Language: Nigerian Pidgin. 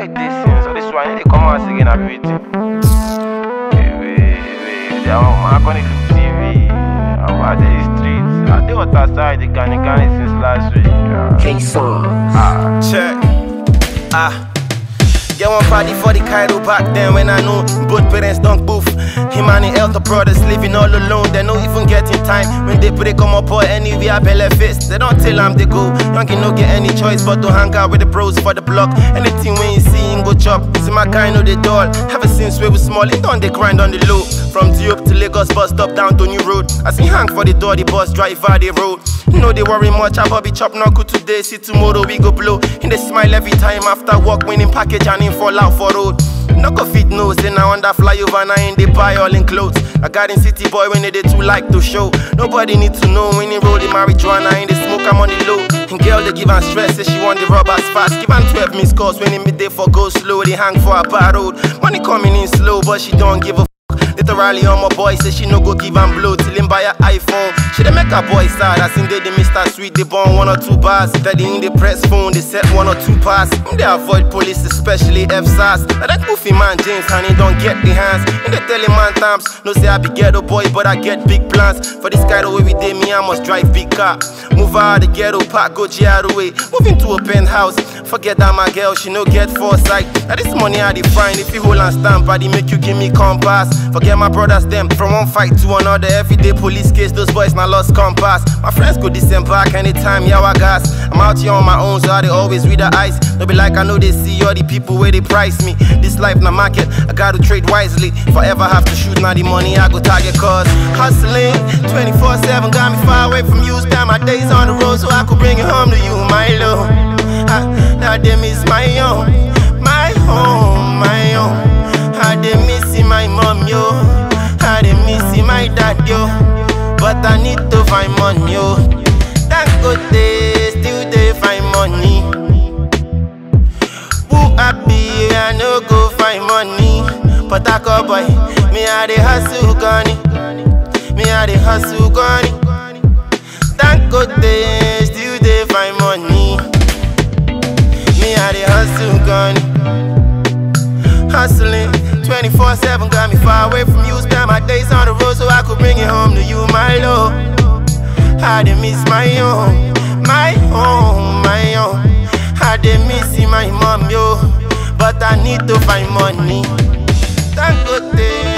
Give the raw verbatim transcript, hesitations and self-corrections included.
Why this thing? So this one, they come out again and be waiting. Hey, wait, wait, they are mark on the Loop T V. I'm at the streets. I think what outside the Ghana Ghana since last week. Yeah. K-Song. Ah, check. Ah. Get one party for the Cairo back then when I knew both parents don't boof. Him and the elder brothers living all alone. They no even getting time when they break come up or anywhere belly face. They don't tell them they go. Young no get any choice but to hang out with the bros for the block. Anything when you see him go chop. See my kind of the doll. Ever since we was small, it done they grind on the low. From Diop to Lagos bus stop down to New Road. I see hang for the door, the bus driver the road. You know they worry much about be chop knuckle today. See tomorrow we go blow. And they smile every time after walk winning package and in fall out for road. No go fit nose, then I under fly over now in they buy all in clothes. I got in city boy when they, they too like to show. Nobody need to know when they roll the marijuana and they smoke I'm on the low. And girl they give her stress, say she want the rubbers fast. Give her twelve missed calls when they midday for go slow. They hang for a bad road. Money coming in slow, but she don't give a literally on my boy, say she no go give am blow till him buy a iPhone. She dey make her boy sad, I seen they the Mister Sweet, they born one or two bars. Daddy in the press phone, they set one or two pass. They avoid police, especially F S A S. Now that goofy man James, honey, don't get the hands. And they tell him man times, no say I be ghetto boy, but I get big plans. For this guy the way we did me, I must drive big car. Move out of the ghetto, park, go G R away. Move into a penthouse, forget that my girl, she no get foresight. Now this money I define, if you hold and stamp, I make you give me compass. Forget my brothers them, from one fight to another. Everyday police case, those boys now lost compass. My friends go disembark anytime, yeah, I gas. I'm out here on my own, so I they always read the eyes. Don't be like I know they see all the people where they price me. This life na market, I gotta trade wisely. Forever have to shoot, now the money I go target. Cause hustling twenty-four seven got me far away from you. Spend my days on the road so I could bring it home to you, my love. Ah, now them is my own, my home, my own. I dey missing my mom, yo. I dey missing my dad, yo. But I need to find money, yo. Thank God they still they find money. Who happy I no go find money? But I go boy, me I dey hustle gunny. Me I dey hustle gunny. Thank God they still they find money. Me I dey hustle gunny. Hustling twenty-four seven got me far away from you. Spend my days on the road so I could bring it home to you, my love. I did miss my own, my home, my own. I did miss my mom, yo. But I need to find money. Thank God.